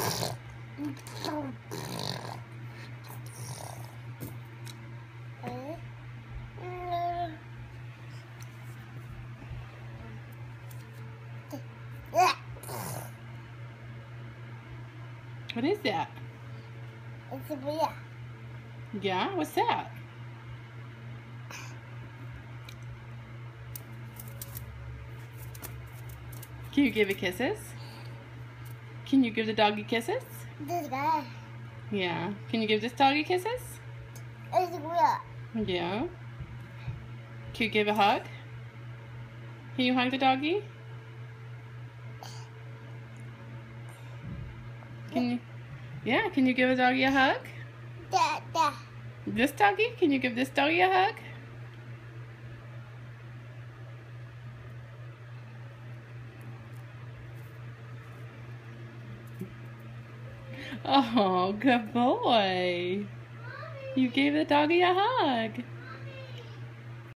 What is that? It's a beer. Yeah, what's that? Can you give it kisses? Can you give the doggy kisses? This guy. Yeah. Can you give this doggy kisses? It's a beer. Yeah. Can you give a hug? Can you hug the doggy? Can you? Yeah, can you give a doggy a hug? Da. This doggy? Can you give this doggy a hug? Oh, good boy. You gave the doggy a hug.